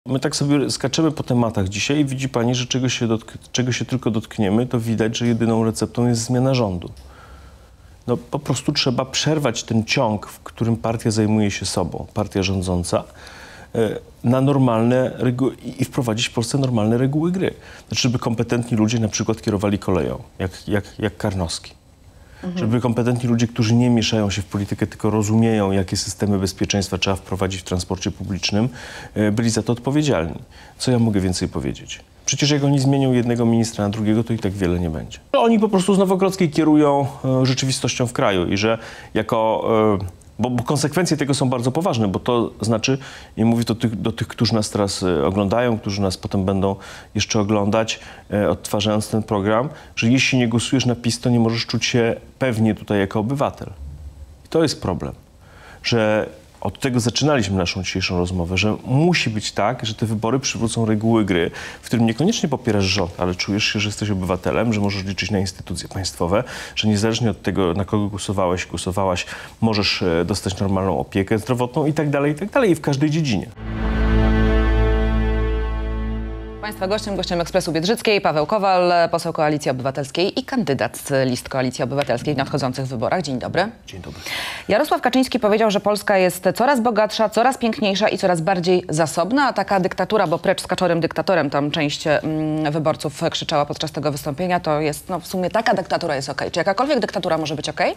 My tak sobie skaczemy po tematach dzisiaj i widzi pani, że czego się tylko dotkniemy, to widać, że jedyną receptą jest zmiana rządu. No po prostu trzeba przerwać ten ciąg, w którym partia zajmuje się sobą, partia rządząca, na normalne reguły i wprowadzić w Polsce normalne reguły gry. Znaczy, żeby kompetentni ludzie na przykład kierowali koleją, jak Karnowski. Żeby kompetentni ludzie, którzy nie mieszają się w politykę, tylko rozumieją, jakie systemy bezpieczeństwa trzeba wprowadzić w transporcie publicznym, byli za to odpowiedzialni. Co ja mogę więcej powiedzieć? Przecież jak oni zmienią jednego ministra na drugiego, to i tak wiele nie będzie. Oni po prostu z Nowogrodzkiej kierują rzeczywistością w kraju i że jako... Bo konsekwencje tego są bardzo poważne, bo to znaczy, i mówię to do tych, którzy nas teraz oglądają, którzy nas potem będą jeszcze oglądać, odtwarzając ten program, że jeśli nie głosujesz na PiS, to nie możesz czuć się pewnie tutaj jako obywatel. I to jest problem, że od tego zaczynaliśmy naszą dzisiejszą rozmowę, że musi być tak, że te wybory przywrócą reguły gry, w którym niekoniecznie popierasz rząd, ale czujesz się, że jesteś obywatelem, że możesz liczyć na instytucje państwowe, że niezależnie od tego, na kogo głosowałaś, możesz dostać normalną opiekę zdrowotną i tak dalej, i w każdej dziedzinie. Państwa gościem Ekspresu Biedrzyckiej, Paweł Kowal, poseł Koalicji Obywatelskiej i kandydat z list Koalicji Obywatelskiej w nadchodzących wyborach. Dzień dobry. Dzień dobry. Jarosław Kaczyński powiedział, że Polska jest coraz bogatsza, coraz piękniejsza i coraz bardziej zasobna, a taka dyktatura, bo precz z kaczorem dyktatorem, tam część wyborców krzyczała podczas tego wystąpienia, to jest, no w sumie taka dyktatura jest okej. Czy jakakolwiek dyktatura może być okej?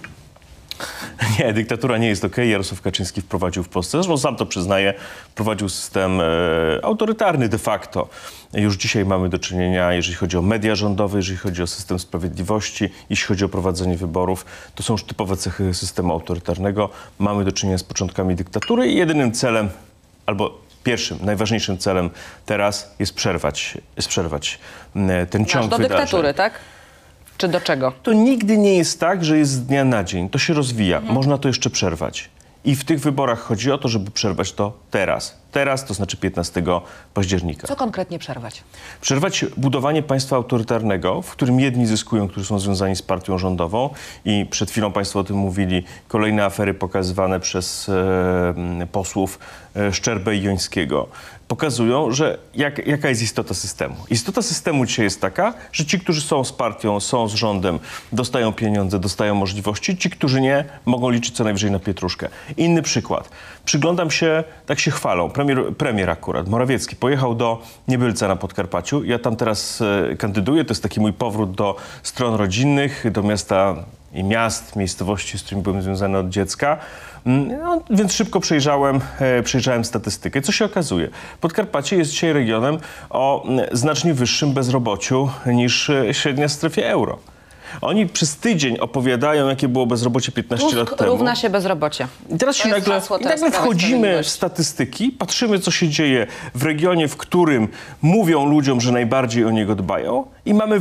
Nie, dyktatura nie jest okej. Jarosław Kaczyński wprowadził w Polsce, zresztą sam to przyznaje, wprowadził system autorytarny de facto. Już dzisiaj mamy do czynienia, jeżeli chodzi o media rządowe, jeżeli chodzi o system sprawiedliwości, jeśli chodzi o prowadzenie wyborów, to są już typowe cechy systemu autorytarnego. Mamy do czynienia z początkami dyktatury i jedynym celem, albo pierwszym, najważniejszym celem teraz jest przerwać ten ciąg do wydarzeń. Dyktatury, tak? Czy do czego? To nigdy nie jest tak, że jest z dnia na dzień. To się rozwija. Można to jeszcze przerwać. I w tych wyborach chodzi o to, żeby przerwać to teraz. Teraz, to znaczy 15 października. Co konkretnie przerwać? Przerwać budowanie państwa autorytarnego, w którym jedni zyskują, którzy są związani z partią rządową i przed chwilą państwo o tym mówili, kolejne afery pokazywane przez posłów Szczerbę i Jońskiego pokazują, że jaka jest istota systemu. Istota systemu dzisiaj jest taka, że ci, którzy są z partią, są z rządem, dostają pieniądze, dostają możliwości. Ci, którzy nie, mogą liczyć co najwyżej na pietruszkę. Inny przykład. Przyglądam się, tak się chwalą. Premier akurat, Morawiecki, pojechał do Niebylca na Podkarpaciu. Ja tam teraz kandyduję. To jest taki mój powrót do stron rodzinnych, do miasta i miejscowości, z którymi byłem związany od dziecka. No, więc szybko przejrzałem statystykę. Co się okazuje? Podkarpacie jest dzisiaj regionem o znacznie wyższym bezrobociu niż średnia w strefie euro. Oni przez tydzień opowiadają, jakie było bezrobocie 15 lat temu. Równa się bezrobocie. I teraz się nagle wchodzimy w statystyki, patrzymy, co się dzieje w regionie, w którym mówią ludziom, że najbardziej o niego dbają i mamy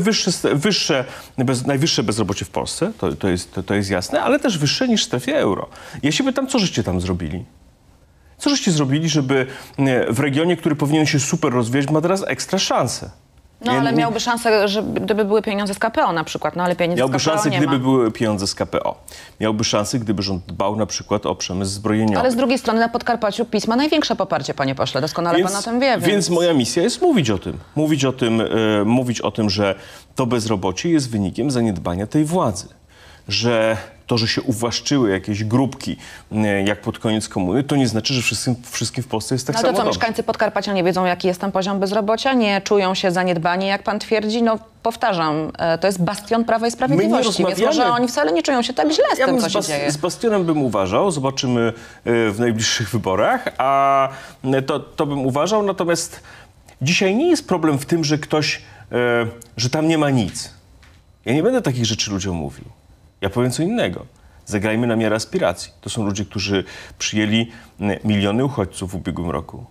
najwyższe bezrobocie w Polsce, to jest jasne, ale też wyższe niż w strefie euro. Ja się pytam, co żeście tam zrobili? Co żeście zrobili, żeby w regionie, który powinien się super rozwijać, ma teraz ekstra szansę? No ale miałby szansę, gdyby były pieniądze z KPO na przykład, no ale pieniędzy miałby z KPO szansę, nie gdyby ma. były pieniądze z KPO. Miałby szansę, gdyby rząd dbał na przykład o przemysł zbrojeniowy. Ale z drugiej strony na Podkarpaciu PiS ma największe poparcie, panie pośle. Doskonale pan o tym wie. Więc moja misja jest mówić o tym, że to bezrobocie jest wynikiem zaniedbania tej władzy. Że to, że się uwłaszczyły jakieś grupki, jak pod koniec komuny, to nie znaczy, że wszystkim w Polsce jest tak samo No to co, dobrze. mieszkańcy Podkarpacia nie wiedzą, jaki jest tam poziom bezrobocia? Nie czują się zaniedbani, jak pan twierdzi? No powtarzam, to jest bastion Prawa i Sprawiedliwości, więc może oni wcale nie czują się tak źle z tym, co się dzieje. Z bastionem bym uważał, zobaczymy w najbliższych wyborach, a to bym uważał, natomiast dzisiaj nie jest problem w tym, że tam nie ma nic. Ja nie będę takich rzeczy ludziom mówił. Ja powiem co innego. Zagrajmy na miarę aspiracji. To są ludzie, którzy przyjęli miliony uchodźców w ubiegłym roku.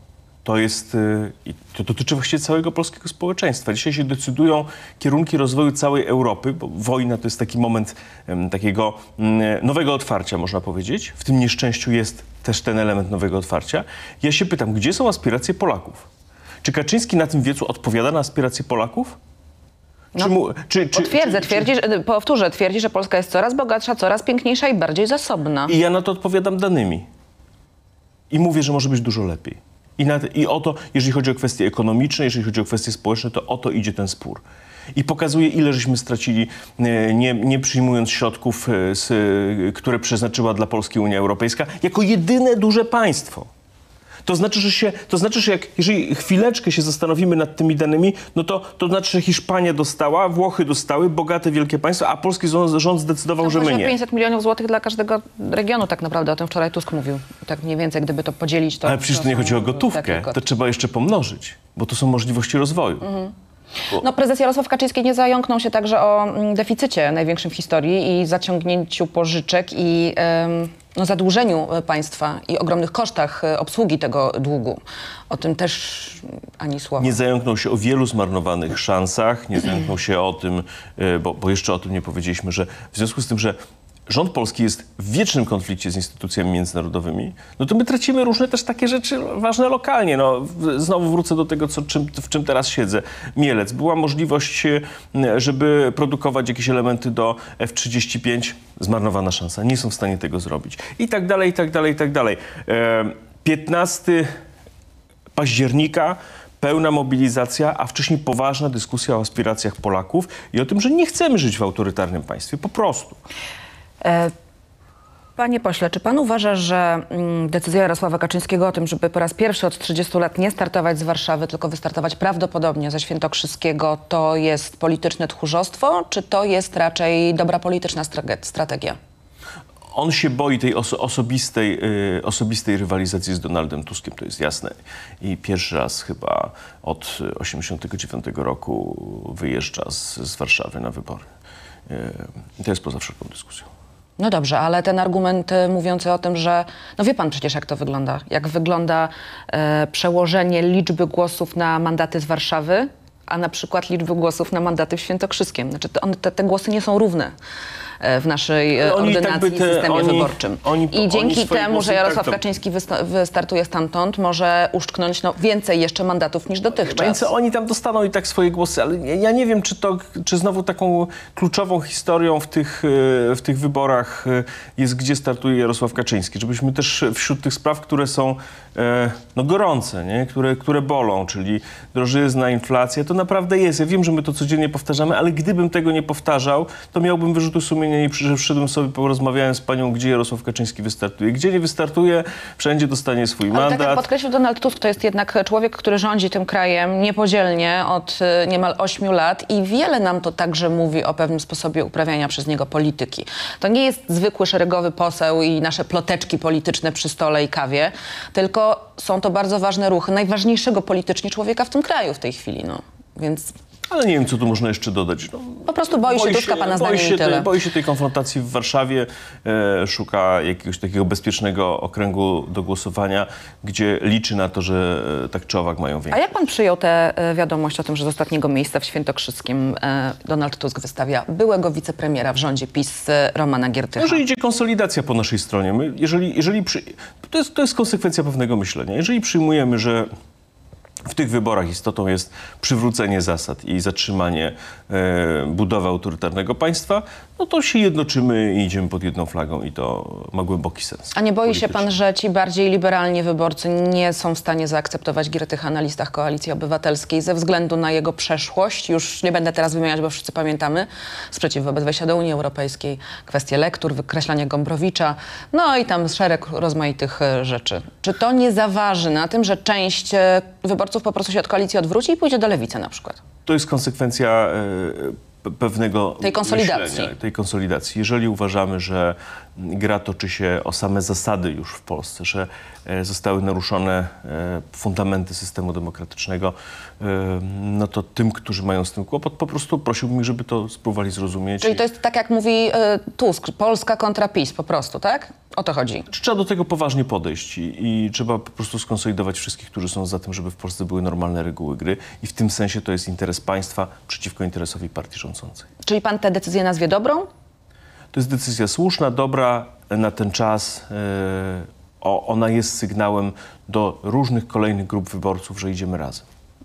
To dotyczy właściwie całego polskiego społeczeństwa. Dzisiaj się decydują kierunki rozwoju całej Europy, bo wojna to jest taki moment takiego nowego otwarcia, można powiedzieć. W tym nieszczęściu jest też ten element nowego otwarcia. Ja się pytam, gdzie są aspiracje Polaków? Czy Kaczyński na tym wiecu odpowiada na aspiracje Polaków? Twierdzi, że Polska jest coraz bogatsza, coraz piękniejsza i bardziej zasobna. I ja na to odpowiadam danymi. I mówię, że może być dużo lepiej. I o to, jeżeli chodzi o kwestie ekonomiczne, jeżeli chodzi o kwestie społeczne, to o to idzie ten spór. I pokazuje, ile żeśmy stracili, nie przyjmując środków, które przeznaczyła dla Polski Unia Europejska, jako jedyne duże państwo. To znaczy, że jeżeli chwileczkę się zastanowimy nad tymi danymi, no to znaczy, że Hiszpania dostała, Włochy dostały, bogate wielkie państwa, a polski rząd zdecydował, że my nie. 500 milionów złotych dla każdego regionu tak naprawdę, o tym wczoraj Tusk mówił. Tak mniej więcej, gdyby to podzielić, to... Ale przecież to nie chodzi o gotówkę, to trzeba jeszcze pomnożyć, bo to są możliwości rozwoju. No, prezes Jarosław Kaczyński nie zająknął się także o deficycie największym w historii i zaciągnięciu pożyczek i zadłużeniu państwa i ogromnych kosztach obsługi tego długu. O tym też ani słowa. Nie zająknął się o wielu zmarnowanych szansach, nie zająknął się o tym, bo jeszcze o tym nie powiedzieliśmy, że w związku z tym, że rząd polski jest w wiecznym konflikcie z instytucjami międzynarodowymi, no to my tracimy różne też takie rzeczy ważne lokalnie. No, znowu wrócę do tego, w czym teraz siedzę. Mielec. Była możliwość, żeby produkować jakieś elementy do F-35. Zmarnowana szansa. Nie są w stanie tego zrobić. I tak dalej, i tak dalej, i tak dalej. 15 października pełna mobilizacja, a wcześniej poważna dyskusja o aspiracjach Polaków i o tym, że nie chcemy żyć w autorytarnym państwie. Po prostu. Panie pośle, czy pan uważa, że decyzja Jarosława Kaczyńskiego o tym, żeby po raz pierwszy od 30 lat nie startować z Warszawy, tylko wystartować prawdopodobnie ze Świętokrzyskiego, to jest polityczne tchórzostwo, czy to jest raczej dobra polityczna strategia? On się boi tej osobistej rywalizacji z Donaldem Tuskiem, to jest jasne. I pierwszy raz chyba od 1989 roku wyjeżdża z Warszawy na wybory. I to jest poza wszelką dyskusją. No dobrze, ale ten argument mówiący o tym, że... No wie pan przecież, jak to wygląda. Jak wygląda przełożenie liczby głosów na mandaty z Warszawy, a na przykład liczby głosów na mandaty w Świętokrzyskiem. Znaczy te głosy nie są równe w naszej ordynacji i systemie wyborczym. I dzięki temu, że Jarosław Kaczyński wystartuje stamtąd, może uszczknąć więcej jeszcze mandatów niż dotychczas. Więc oni tam dostaną i tak swoje głosy, ale ja nie wiem, czy znowu taką kluczową historią w tych wyborach jest, gdzie startuje Jarosław Kaczyński. Żebyśmy też wśród tych spraw, które są gorące, nie? Które bolą, czyli drożyzna, inflacja, to naprawdę jest. Ja wiem, że my to codziennie powtarzamy, ale gdybym tego nie powtarzał, to miałbym wyrzuty sumienia i przyszedłem sobie, porozmawiałem z panią, gdzie Jarosław Kaczyński wystartuje. Gdzie nie wystartuje, wszędzie dostanie swój mandat. Tak jak podkreślił Donald Tusk, to jest jednak człowiek, który rządzi tym krajem niepodzielnie od niemal 8 lat i wiele nam to także mówi o pewnym sposobie uprawiania przez niego polityki. To nie jest zwykły szeregowy poseł i nasze ploteczki polityczne przy stole i kawie, tylko są to bardzo ważne ruchy najważniejszego politycznie człowieka w tym kraju w tej chwili. No. Więc... Ale nie wiem, co tu można jeszcze dodać. No, po prostu boi się Tuska, pana zdaniem, i tyle. Boi się tej konfrontacji w Warszawie, szuka jakiegoś takiego bezpiecznego okręgu do głosowania, gdzie liczy na to, że tak czy owak mają więcej. A jak pan przyjął tę wiadomość o tym, że z ostatniego miejsca w Świętokrzyskim Donald Tusk wystawia byłego wicepremiera w rządzie PiS Romana Giertycha? Może idzie konsolidacja po naszej stronie. My, to jest konsekwencja pewnego myślenia. Jeżeli przyjmujemy, że w tych wyborach istotą jest przywrócenie zasad i zatrzymanie budowy autorytarnego państwa, no to się jednoczymy i idziemy pod jedną flagą i to ma głęboki sens. A nie boi się pan, że ci bardziej liberalni wyborcy nie są w stanie zaakceptować Giertycha na listach Koalicji Obywatelskiej ze względu na jego przeszłość? Już nie będę teraz wymieniać, bo wszyscy pamiętamy. Sprzeciw wobec wejścia do Unii Europejskiej, kwestie lektur, wykreślanie Gombrowicza, no i tam szereg rozmaitych rzeczy. Czy to nie zaważy na tym, że część wyborców po prostu się od koalicji odwróci i pójdzie do lewicy na przykład? To jest konsekwencja pewnego tej konsolidacji. Myślenia, tej konsolidacji. Jeżeli uważamy, że gra toczy się o same zasady już w Polsce, że zostały naruszone fundamenty systemu demokratycznego, no to tym, którzy mają z tym kłopot, po prostu prosiłbym ich, żeby to spróbowali zrozumieć. Czyli to jest tak, jak mówi Tusk, Polska kontra PiS po prostu, tak? O to chodzi. Trzeba do tego poważnie podejść i trzeba po prostu skonsolidować wszystkich, którzy są za tym, żeby w Polsce były normalne reguły gry i w tym sensie to jest interes państwa przeciwko interesowi partii rządzącej. Czyli pan tę decyzję nazwie dobrą? To jest decyzja słuszna, dobra na ten czas. Ona jest sygnałem do różnych kolejnych grup wyborców, że idziemy razem.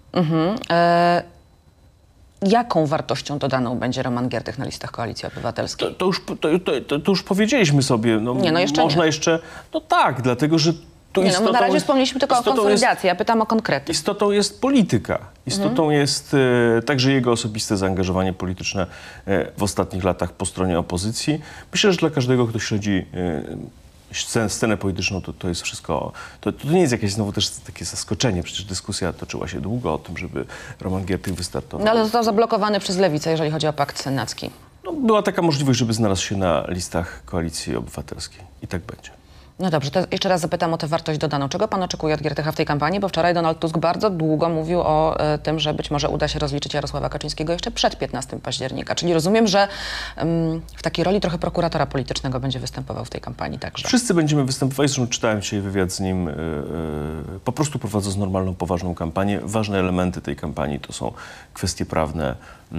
Jaką wartością dodaną będzie Roman Giertych na listach Koalicji Obywatelskiej? To już powiedzieliśmy sobie. No, nie, no jeszcze można nie. jeszcze... No tak, dlatego że Tu Nie, no, bo na razie wspomnieliśmy tylko o konsolidacji, ja pytam o konkrety. Istotą jest polityka. Istotą jest także jego osobiste zaangażowanie polityczne w ostatnich latach po stronie opozycji. Myślę, że dla każdego, kto śledzi scenę polityczną, to jest wszystko... To nie jest jakieś znowu też takie zaskoczenie. Przecież dyskusja toczyła się długo o tym, żeby Roman Giertych wystartował. No ale został zablokowany przez Lewicę, jeżeli chodzi o pakt senacki. No, była taka możliwość, żeby znalazł się na listach Koalicji Obywatelskiej. I tak będzie. No dobrze, to jeszcze raz zapytam o tę wartość dodaną. Czego pan oczekuje od Giertycha w tej kampanii? Bo wczoraj Donald Tusk bardzo długo mówił o tym, że być może uda się rozliczyć Jarosława Kaczyńskiego jeszcze przed 15 października. Czyli rozumiem, że w takiej roli trochę prokuratora politycznego będzie występował w tej kampanii także. Wszyscy będziemy występować. Zresztą czytałem dzisiaj wywiad z nim. Po prostu prowadząc normalną, poważną kampanię. Ważne elementy tej kampanii to są kwestie prawne,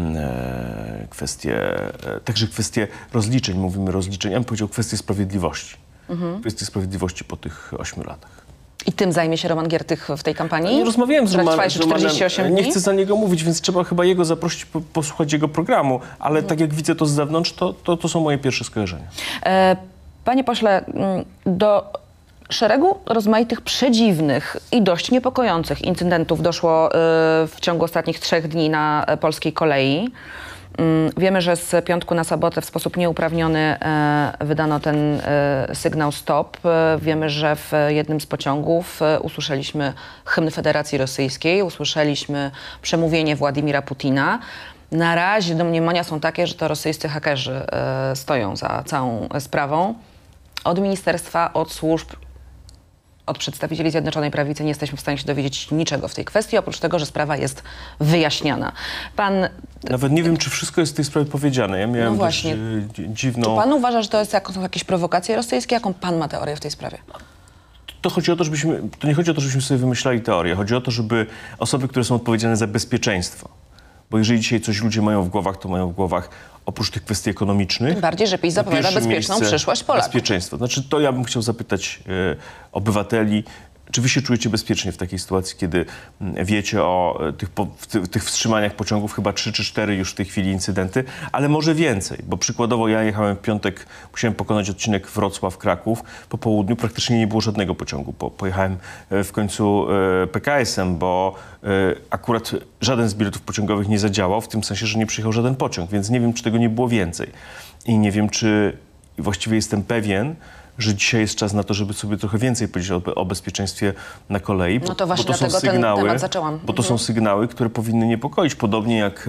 także kwestie rozliczeń. Mówimy rozliczeń. Ja bym powiedział kwestie sprawiedliwości. Kwestii sprawiedliwości po tych 8 latach. I tym zajmie się Roman Giertych w tej kampanii? Nie rozmawiałem z Romanem, 48 dni? nie chcę za niego mówić, więc trzeba chyba jego zaprosić, posłuchać jego programu, ale tak jak widzę to z zewnątrz, to są moje pierwsze skojarzenia. Panie pośle, do szeregu rozmaitych przedziwnych i dość niepokojących incydentów doszło w ciągu ostatnich 3 dni na polskiej kolei. Wiemy, że z piątku na sobotę w sposób nieuprawniony wydano ten sygnał stop. Wiemy, że w jednym z pociągów usłyszeliśmy hymn Federacji Rosyjskiej, usłyszeliśmy przemówienie Władimira Putina. Na razie domniemania są takie, że to rosyjscy hakerzy stoją za całą sprawą. Od ministerstwa, od służb, od przedstawicieli Zjednoczonej Prawicy nie jesteśmy w stanie się dowiedzieć niczego w tej kwestii, oprócz tego, że sprawa jest wyjaśniana. Pan... Nawet nie wiem, czy wszystko jest w tej sprawie powiedziane. Ja miałem dość dziwną... Czy pan uważa, że to są jakieś prowokacje rosyjskie? Jaką pan ma teorię w tej sprawie? To nie chodzi o to, żebyśmy sobie wymyślali teorię. Chodzi o to, żeby osoby, które są odpowiedzialne za bezpieczeństwo, bo jeżeli dzisiaj coś ludzie mają w głowach, to mają w głowach oprócz tych kwestii ekonomicznych... Tym bardziej, że PiS zapowiada bezpieczną przyszłość Polaków. Bezpieczeństwo. Znaczy, to ja bym chciał zapytać obywateli, czy wy się czujecie bezpiecznie w takiej sytuacji, kiedy wiecie o tych wstrzymaniach pociągów, chyba 3 czy 4 już w tej chwili incydenty, ale może więcej, bo przykładowo ja jechałem w piątek, musiałem pokonać odcinek Wrocław-Kraków, po południu praktycznie nie było żadnego pociągu. Pojechałem w końcu PKS-em, bo akurat żaden z biletów pociągowych nie zadziałał, w tym sensie, że nie przyjechał żaden pociąg, więc nie wiem, czy tego nie było więcej. I nie wiem, czy właściwie jestem pewien, że dzisiaj jest czas na to, żeby sobie trochę więcej powiedzieć o bezpieczeństwie na kolei. No to właśnie dlatego ten temat zaczęłam. Bo to są sygnały, które powinny niepokoić. Podobnie jak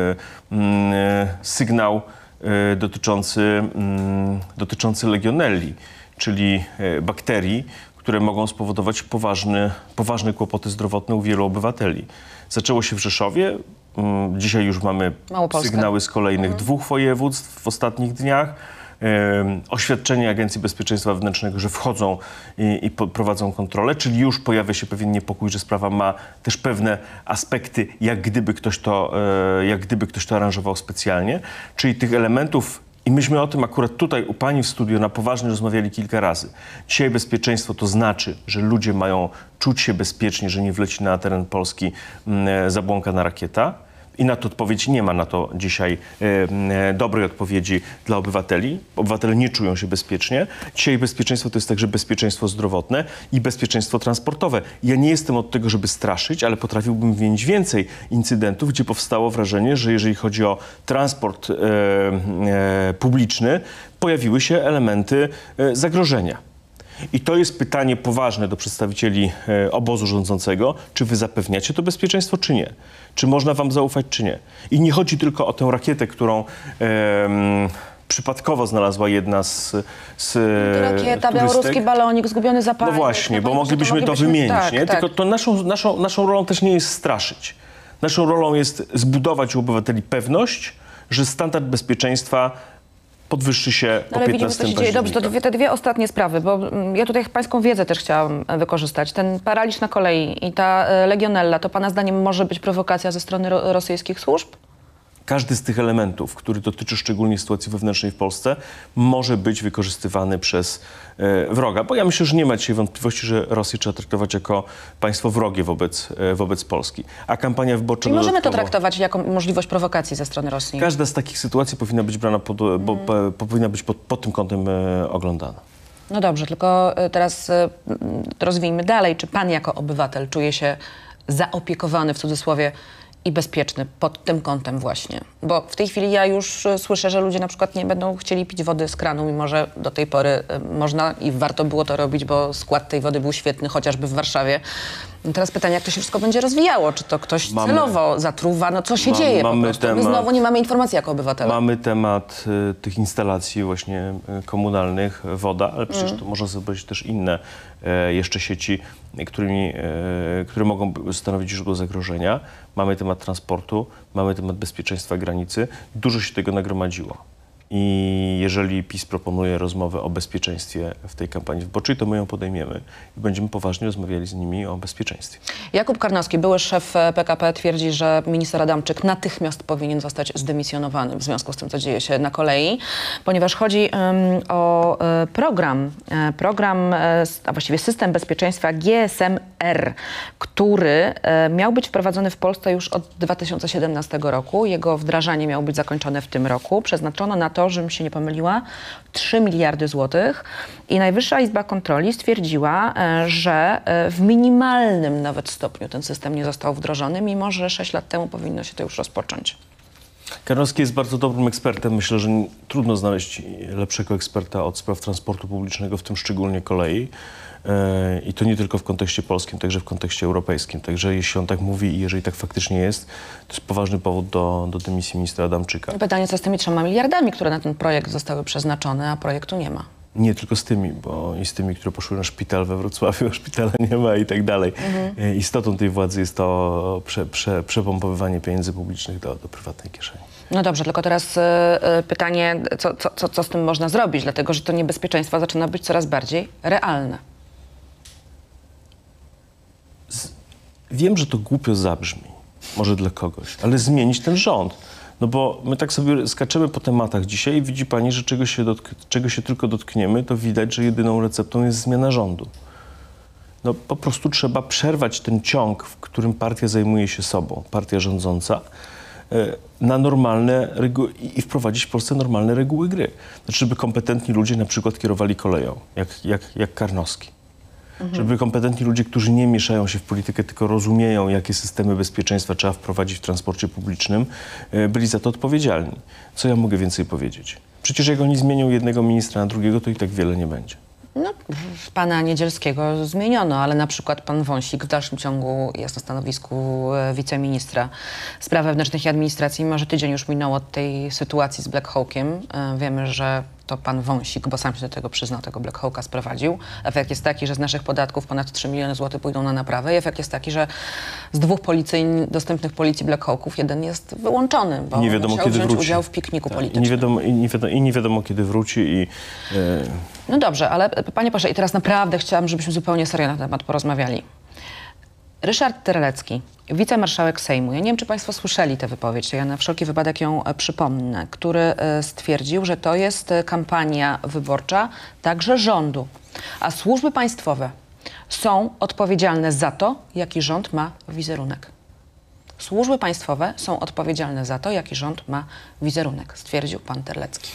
sygnał dotyczący legionelli, czyli bakterii, które mogą spowodować poważne kłopoty zdrowotne u wielu obywateli. Zaczęło się w Rzeszowie. Dzisiaj już mamy sygnały z kolejnych 2 województw w ostatnich dniach. Oświadczenie Agencji Bezpieczeństwa Wewnętrznego, że wchodzą i prowadzą kontrolę, czyli już pojawia się pewien niepokój, że sprawa ma też pewne aspekty, jak gdyby ktoś to aranżował specjalnie. Czyli tych elementów, i myśmy o tym akurat tutaj u pani w studiu na poważnie rozmawiali kilka razy. Dzisiaj bezpieczeństwo to znaczy, że ludzie mają czuć się bezpiecznie, że nie wleci na teren Polski zabłąkana rakieta. I na to odpowiedź nie ma na to dzisiaj dobrej odpowiedzi dla obywateli. Obywatele nie czują się bezpiecznie. Dzisiaj bezpieczeństwo to jest także bezpieczeństwo zdrowotne i bezpieczeństwo transportowe. Ja nie jestem od tego, żeby straszyć, ale potrafiłbym wymienić więcej incydentów, gdzie powstało wrażenie, że jeżeli chodzi o transport publiczny, pojawiły się elementy zagrożenia. I to jest pytanie poważne do przedstawicieli obozu rządzącego, czy wy zapewniacie to bezpieczeństwo, czy nie? Czy można wam zaufać, czy nie? I nie chodzi tylko o tę rakietę, którą przypadkowo znalazła jedna z rakieta, białoruski balonik, zgubiony zapalnik. No właśnie, bo moglibyśmy to wymienić, nie? Tak. Tylko to naszą rolą też nie jest straszyć. Naszą rolą jest zbudować u obywateli pewność, że standard bezpieczeństwa podwyższy się po 15 października. Dobrze, to te 2 ostatnie sprawy, bo ja tutaj pańską wiedzę też chciałam wykorzystać. Ten paraliż na kolei i ta legionella, to pana zdaniem może być prowokacja ze strony rosyjskich służb? Każdy z tych elementów, który dotyczy szczególnie sytuacji wewnętrznej w Polsce, może być wykorzystywany przez wroga. Bo ja myślę, że nie ma dzisiaj wątpliwości, że Rosję trzeba traktować jako państwo wrogie wobec Polski. A kampania wyborcza... I możemy to traktować jako możliwość prowokacji ze strony Rosji? Każda z takich sytuacji powinna być brana powinna być pod tym kątem oglądana. No dobrze, tylko teraz rozwijmy dalej. Czy pan jako obywatel czuje się zaopiekowany w cudzysłowie i bezpieczny pod tym kątem właśnie? Bo w tej chwili ja już słyszę, że ludzie na przykład nie będą chcieli pić wody z kranu, mimo że do tej pory można i warto było to robić, bo skład tej wody był świetny, chociażby w Warszawie. No teraz pytanie, jak to się wszystko będzie rozwijało? Czy to ktoś celowo zatruwa? No co się dzieje po prostu? My znowu nie mamy informacji jako obywatele. Mamy temat tych instalacji właśnie komunalnych, woda, ale przecież to można sobie powiedzieć też inne jeszcze sieci, które mogą stanowić źródło zagrożenia. Mamy temat transportu, mamy temat bezpieczeństwa granicy. Dużo się tego nagromadziło. I jeżeli PiS proponuje rozmowę o bezpieczeństwie w tej kampanii wyborczej, to my ją podejmiemy i będziemy poważnie rozmawiali z nimi o bezpieczeństwie. Jakub Karnowski, były szef PKP, twierdzi, że minister Adamczyk natychmiast powinien zostać zdymisjonowany w związku z tym, co dzieje się na kolei, ponieważ chodzi o program, a właściwie system bezpieczeństwa GSM-R, który miał być wprowadzony w Polsce już od 2017 roku. Jego wdrażanie miało być zakończone w tym roku. Przeznaczono na to, żebym się nie pomyliła, 3 miliardy złotych i Najwyższa Izba Kontroli stwierdziła, że w minimalnym nawet stopniu ten system nie został wdrożony, mimo że 6 lat temu powinno się to już rozpocząć. Karnowski jest bardzo dobrym ekspertem. Myślę, że trudno znaleźć lepszego eksperta od spraw transportu publicznego, w tym szczególnie kolei. I to nie tylko w kontekście polskim, także w kontekście europejskim. Także jeśli on tak mówi i jeżeli tak faktycznie jest, to jest poważny powód do dymisji ministra Adamczyka. Pytanie, co z tymi 3 miliardami, które na ten projekt zostały przeznaczone, a projektu nie ma? Nie tylko z tymi, bo i z tymi, które poszły na szpital we Wrocławiu, a szpitala nie ma i tak dalej. Istotą tej władzy jest to przepompowywanie pieniędzy publicznych do prywatnej kieszeni. No dobrze, tylko teraz pytanie, co z tym można zrobić, dlatego że to niebezpieczeństwo zaczyna być coraz bardziej realne. Wiem, że to głupio zabrzmi, może dla kogoś, ale zmienić ten rząd. No bo my tak sobie skaczemy po tematach dzisiaj i widzi pani, że czego się tylko dotkniemy, to widać, że jedyną receptą jest zmiana rządu. No po prostu trzeba przerwać ten ciąg, w którym partia zajmuje się sobą, partia rządząca, na normalne reguły i wprowadzić w Polsce normalne reguły gry. Znaczy, żeby kompetentni ludzie na przykład kierowali koleją, jak Karnowski. Żeby kompetentni ludzie, którzy nie mieszają się w politykę, tylko rozumieją, jakie systemy bezpieczeństwa trzeba wprowadzić w transporcie publicznym, byli za to odpowiedzialni. Co ja mogę więcej powiedzieć? Przecież jak oni zmienią jednego ministra na drugiego, to i tak wiele nie będzie. No, pana Niedzielskiego zmieniono, ale na przykład pan Wąsik w dalszym ciągu jest na stanowisku wiceministra spraw wewnętrznych i administracji. Może tydzień już minął od tej sytuacji z Black Hawkiem. Wiemy, że to pan Wąsik, bo sam się do tego przyznał, tego Black Hawka sprowadził. Efekt jest taki, że z naszych podatków ponad 3 miliony złotych pójdą na naprawę. I efekt jest taki, że z 2 dostępnych policji Black Hawków jeden jest wyłączony, bo nie wiadomo, musiał kiedy wziąć wróci. udział w pikniku Tak, politycznym. I nie wiadomo, kiedy wróci. No dobrze, ale panie pośle, i teraz naprawdę chciałam, żebyśmy zupełnie serio na ten temat porozmawiali. Ryszard Terlecki, wicemarszałek Sejmu, ja nie wiem, czy państwo słyszeli tę wypowiedź, ja na wszelki wypadek ją przypomnę, który stwierdził, że to jest kampania wyborcza także rządu, a służby państwowe są odpowiedzialne za to, jaki rząd ma wizerunek. Służby państwowe są odpowiedzialne za to, jaki rząd ma wizerunek, stwierdził pan Terlecki.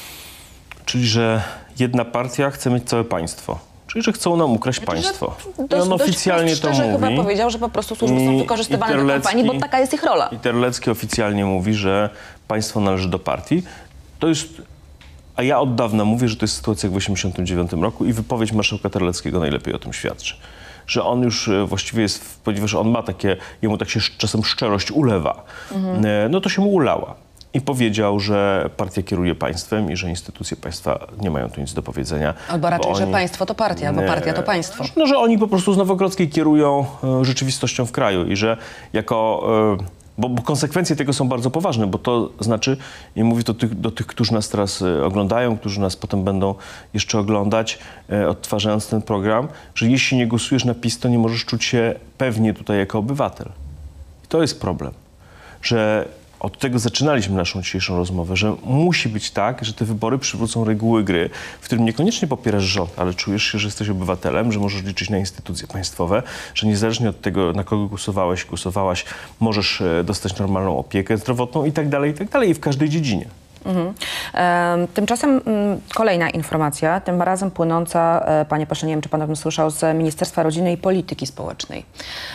Czyli, że jedna partia chce mieć całe państwo. Czyli, że chcą nam ukraść państwo. I on oficjalnie to mówi. Chyba powiedział, że po prostu służby są wykorzystywane do kampanii, bo taka jest ich rola. I Terlecki oficjalnie mówi, że państwo należy do partii. To jest... A ja od dawna mówię, że to jest sytuacja jak w 1989 roku i wypowiedź marszałka Terleckiego najlepiej o tym świadczy. Że on już właściwie jest, ponieważ on ma takie, jemu tak się czasem szczerość ulewa, no to się mu ulała. I powiedział, że partia kieruje państwem i że instytucje państwa nie mają tu nic do powiedzenia. Albo raczej, że państwo to partia, albo partia to państwo. No, że oni po prostu z Nowogrodzkiej kierują rzeczywistością w kraju i że jako... Bo konsekwencje tego są bardzo poważne, bo to znaczy, i mówię to do tych, którzy nas teraz oglądają, którzy nas potem będą jeszcze oglądać, odtwarzając ten program, że jeśli nie głosujesz na PiS, to nie możesz czuć się pewnie tutaj jako obywatel. I to jest problem, że od tego zaczynaliśmy naszą dzisiejszą rozmowę, że musi być tak, że te wybory przywrócą reguły gry, w którym niekoniecznie popierasz rząd, ale czujesz się, że jesteś obywatelem, że możesz liczyć na instytucje państwowe, że niezależnie od tego, na kogo głosowałaś, możesz dostać normalną opiekę zdrowotną i tak dalej, i w każdej dziedzinie. Tymczasem kolejna informacja, tym razem płynąca, panie pośle, nie wiem, czy pan o tym słyszał, z Ministerstwa Rodziny i Polityki Społecznej.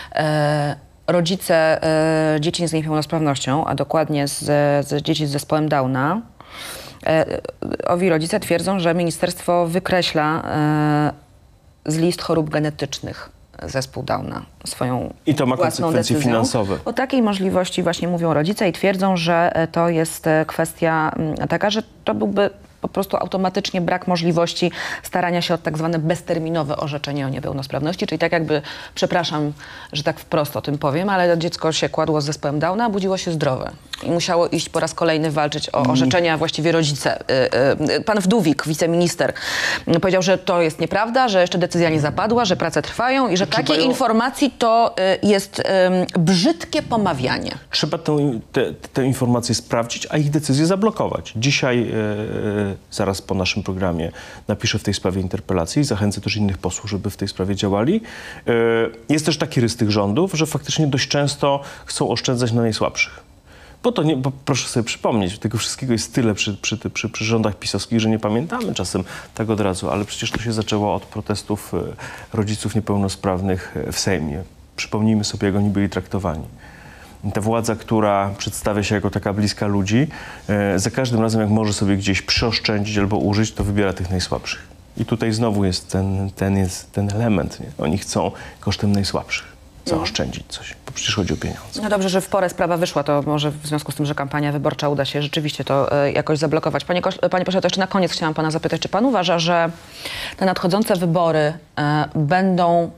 Rodzice dzieci z niepełnosprawnością, a dokładnie z dzieci z zespołem Downa, owi rodzice twierdzą, że ministerstwo wykreśla z list chorób genetycznych zespół Downa swoją I to ma własną konsekwencje decyzją. finansowe. O takiej możliwości właśnie mówią rodzice i twierdzą, że to jest kwestia taka, że to byłby po prostu automatycznie brak możliwości starania się o tak zwane bezterminowe orzeczenie o niepełnosprawności, czyli tak jakby, przepraszam, że tak wprost o tym powiem, ale dziecko się kładło z zespołem Downa, a budziło się zdrowe i musiało iść po raz kolejny walczyć o orzeczenia, właściwie rodzice. Pan Wdówik, wiceminister, powiedział, że to jest nieprawda, że jeszcze decyzja nie zapadła, że prace trwają i że takie informacji to jest brzydkie pomawianie. Trzeba tę informację sprawdzić, a ich decyzję zablokować. Dzisiaj, zaraz po naszym programie, napiszę w tej sprawie interpelację i zachęcę też innych posłów, żeby w tej sprawie działali. Jest też taki rys tych rządów, że faktycznie dość często chcą oszczędzać na najsłabszych. Bo proszę sobie przypomnieć, tego wszystkiego jest tyle przy rządach pisowskich, że nie pamiętamy czasem tak od razu, ale przecież to się zaczęło od protestów rodziców niepełnosprawnych w Sejmie. Przypomnijmy sobie, jak oni byli traktowani. Ta władza, która przedstawia się jako taka bliska ludzi, za każdym razem, jak może sobie gdzieś przyoszczędzić albo użyć, to wybiera tych najsłabszych. I tutaj znowu jest ten element. Nie? Oni chcą kosztem najsłabszych zaoszczędzić coś, bo przecież chodzi o pieniądze. No dobrze, że w porę sprawa wyszła, to może w związku z tym, że kampania wyborcza uda się rzeczywiście to jakoś zablokować. Panie pośle, to jeszcze na koniec chciałam pana zapytać, czy pan uważa, że te nadchodzące wybory będą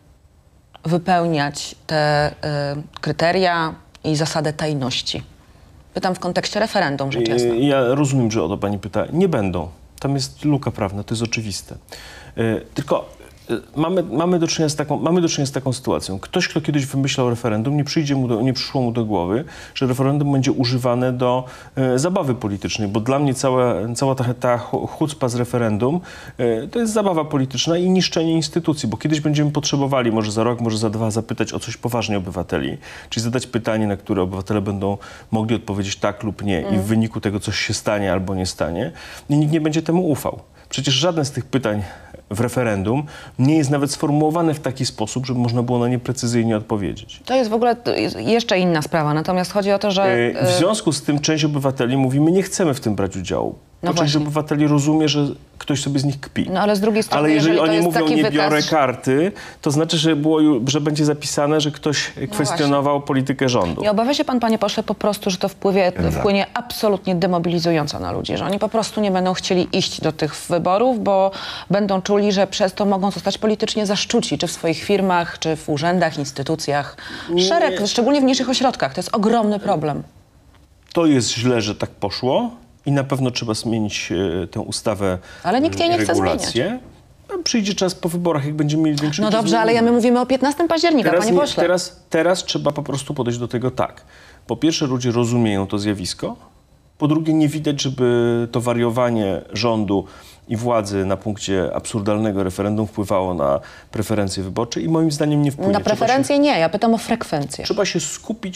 wypełniać te kryteria i zasadę tajności? Pytam w kontekście referendum rzecz jasna. Ja rozumiem, że o to pani pyta. Nie będą. Tam jest luka prawna, to jest oczywiste. Tylko mamy do czynienia z taką sytuacją. Ktoś, kto kiedyś wymyślał referendum, nie przyszło mu do głowy, że referendum będzie używane do zabawy politycznej, bo dla mnie cała ta chucpa z referendum to jest zabawa polityczna i niszczenie instytucji, bo kiedyś będziemy potrzebowali, może za rok, może za dwa, zapytać o coś poważnie obywateli, czyli zadać pytanie, na które obywatele będą mogli odpowiedzieć tak lub nie i w wyniku tego coś się stanie albo nie stanie i nikt nie będzie temu ufał. Przecież żadne z tych pytań w referendum nie jest nawet sformułowane w taki sposób, żeby można było na nie precyzyjnie odpowiedzieć. To jest w ogóle jeszcze inna sprawa, natomiast chodzi o to, że... W związku z tym część obywateli mówi, my nie chcemy w tym brać udziału. No część obywateli rozumie, że ktoś sobie z nich kpi. No ale z drugiej strony, ale jeżeli to oni jest mówią, taki nie wykaz... biorę karty, to znaczy, że będzie zapisane, że ktoś kwestionował politykę rządu. Nie obawia się pan, panie pośle, po prostu, że to wpłynie absolutnie demobilizująco na ludzi, że oni po prostu nie będą chcieli iść do tych wyborów, bo będą czuli, że przez to mogą zostać politycznie zaszczuci, czy w swoich firmach, czy w urzędach, instytucjach. Szereg, szczególnie w mniejszych ośrodkach. To jest ogromny problem. To jest źle, że tak poszło. I na pewno trzeba zmienić tę ustawę. Ale nikt jej nie chce zmieniać. Przyjdzie czas po wyborach, jak będziemy mieli większość. No dobrze, ale my mówimy o 15 października, panie pośle. Teraz trzeba po prostu podejść do tego tak. Po pierwsze, ludzie rozumieją to zjawisko. Po drugie, nie widać, żeby to wariowanie rządu i władzy na punkcie absurdalnego referendum wpływało na preferencje wyborcze i moim zdaniem nie wpłynie. Na preferencje nie, ja pytam o frekwencję. Trzeba się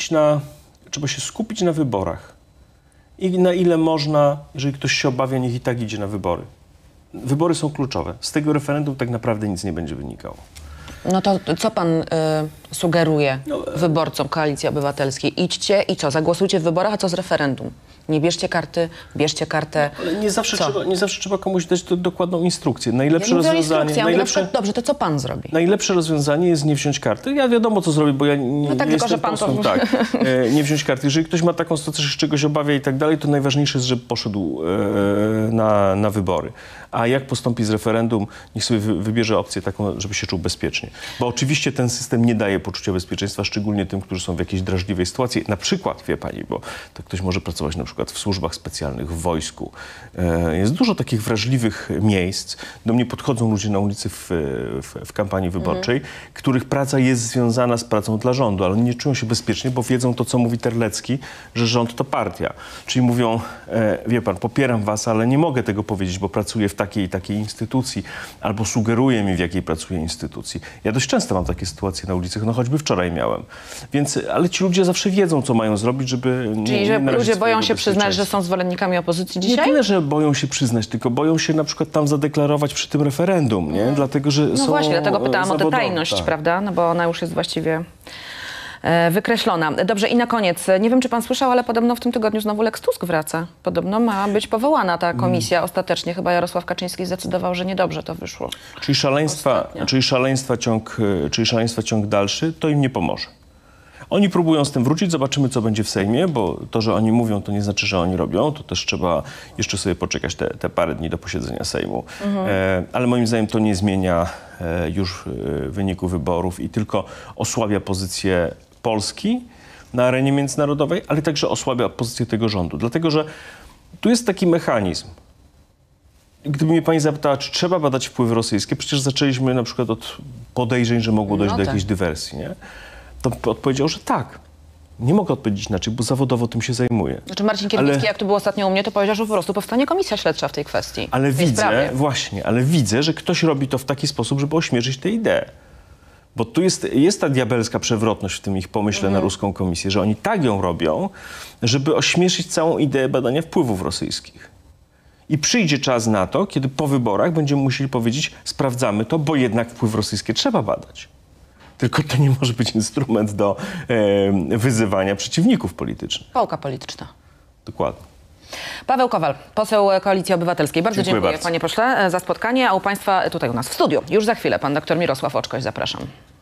skupić na wyborach. I na ile można, jeżeli ktoś się obawia, niech i tak idzie na wybory. Wybory są kluczowe. Z tego referendum tak naprawdę nic nie będzie wynikało. No to co pan sugeruje wyborcom Koalicji Obywatelskiej? Idźcie i co? Zagłosujcie w wyborach, a co z referendum? Nie bierzcie karty, bierzcie kartę. Ale nie zawsze trzeba komuś dać dokładną instrukcję. Najlepsze rozwiązanie. Dobrze, to co pan zrobi? Najlepsze rozwiązanie jest nie wziąć karty. Ja wiadomo, co zrobię, bo ja nie jestem posłem. Nie wziąć karty. Jeżeli ktoś ma taką sytuację, że czegoś obawia i tak dalej, to najważniejsze jest, żeby poszedł na wybory. A jak postąpi z referendum, niech sobie wybierze opcję taką, żeby się czuł bezpiecznie. Bo oczywiście ten system nie daje poczucia bezpieczeństwa, szczególnie tym, którzy są w jakiejś drażliwej sytuacji. Na przykład, wie pani, bo to ktoś może pracować na przykład w służbach specjalnych, w wojsku. Jest dużo takich wrażliwych miejsc. Do mnie podchodzą ludzie na ulicy w kampanii wyborczej, których praca jest związana z pracą dla rządu, ale oni nie czują się bezpiecznie, bo wiedzą to, co mówi Terlecki, że rząd to partia. Czyli mówią, wie pan, popieram was, ale nie mogę tego powiedzieć, bo pracuję w takiej i takiej instytucji, albo sugeruje mi, w jakiej pracuję instytucji. Ja dość często mam takie sytuacje na ulicach, no choćby wczoraj miałem. Więc, ale ci ludzie zawsze wiedzą, co mają zrobić, żeby Czyli, że narazić ludzie boją swojego się przyznać, że bezpieczeństwa. są zwolennikami opozycji Nie dzisiaj? tyle, że boją się przyznać, tylko boją się na przykład tam zadeklarować przy tym referendum, nie? Dlatego, że No są właśnie, dlatego pytałam o tę zawodowi, tajność, tak. prawda? No bo ona już jest właściwie wykreślona. Dobrze, i na koniec, nie wiem, czy pan słyszał, ale podobno w tym tygodniu znowu Lex Tusk wraca. Podobno ma być powołana ta komisja ostatecznie. Chyba Jarosław Kaczyński zdecydował, że niedobrze to wyszło. Czyli szaleństwa ciąg dalszy, to im nie pomoże. Oni próbują z tym wrócić, zobaczymy, co będzie w Sejmie, bo to, że oni mówią, to nie znaczy, że oni robią. To też trzeba jeszcze sobie poczekać te parę dni do posiedzenia Sejmu. Ale moim zdaniem to nie zmienia już wyniku wyborów i tylko osłabia pozycję Polski na arenie międzynarodowej, ale także osłabia pozycję tego rządu. Dlatego, że tu jest taki mechanizm. Gdyby mnie pani zapytała, czy trzeba badać wpływy rosyjskie, przecież zaczęliśmy na przykład od podejrzeń, że mogło dojść No do tak. jakiejś dywersji, nie? To odpowiedział, że tak. Nie mogę odpowiedzieć inaczej, bo zawodowo tym się zajmuję. Znaczy Marcin Kierwiński, jak to było ostatnio u mnie, to powiedział, że po prostu powstanie komisja śledcza w tej kwestii. Ale w tej sprawie. widzę, że ktoś robi to w taki sposób, żeby ośmieszyć tę ideę. Bo tu jest ta diabelska przewrotność w tym ich pomyśle na ruską komisję, że oni tak ją robią, żeby ośmieszyć całą ideę badania wpływów rosyjskich. I przyjdzie czas na to, kiedy po wyborach będziemy musieli powiedzieć, sprawdzamy to, bo jednak wpływ rosyjski trzeba badać. Tylko to nie może być instrument do wyzywania przeciwników politycznych. Pałka polityczna. Dokładnie. Paweł Kowal, poseł Koalicji Obywatelskiej. Bardzo Dziękuję dziękuję bardzo. panie pośle za spotkanie, a u państwa tutaj u nas w studiu. Już za chwilę pan dr Mirosław Oczkoś, zapraszam.